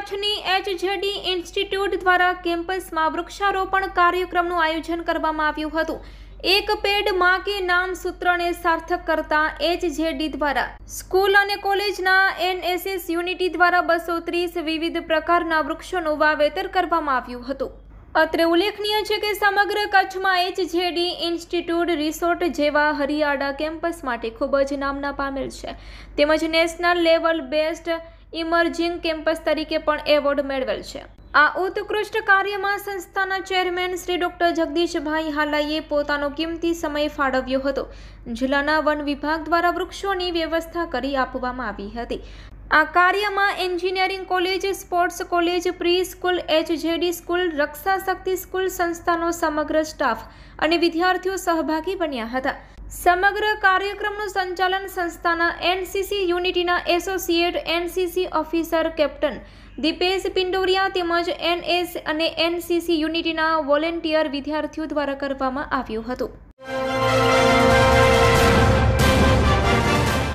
કચ્છની HJD institute દ્વારા કેમ્પસમાં વૃક્ષારોપણ કાર્યક્રમનું આયોજન કરવામાં આવ્યું હતું। એક પેડ માં કે નામ સૂત્રને સાર્થક કરતા HJD દ્વારા સ્કૂલ અને કોલેજના NSS યુનિટી દ્વારા 230 વિવિધ પ્રકારના વૃક્ષોનું વાવેતર કરવામાં આવ્યું હતું। અત્રે ઉલ્લેખનીય છે કે સમગ્ર કચ્છમાં HJD ઇન્સ્ટિટ્યૂટ રિસોર્ટ જેવા હરિયાળા કેમ્પસ માટે ખૂબ જ નામના પામેલ છે, તેમજ national level best emerging campus તરીકે પણ એવોર્ડ મેળવેલ છે। આ ઉત્કૃષ્ટ કાર્યમાં સંસ્થાના ચેરમેન શ્રી ડોક્ટર જગદીશભાઈ હાલાઈએ પોતાનો કિંમતી સમય ફાળવ્યો હતો। જિલ્લાના વન વિભાગ દ્વારા વૃક્ષોની વ્યવસ્થા કરી આપવામાં આવી હતી। આ કાર્યમાં engineering college, sports college, pre school, HJD school, Raksha Shakti school સંસ્થાનો સમગ્ર સ્ટાફ અને વિદ્યાર્થીઓ સહભાગી બન્યા હતા। સમગ્ર કાર્યક્રમનું સંચાલન સંસ્થાના NCC યુનિટીના associate NCC officer captain Dipesh Pindoriya તેમજ NS અને NCC યુનિટીના વોલેન્ટિયર વિદ્યાર્થીઓ દ્વારા કરવામાં આવ્યું હતું।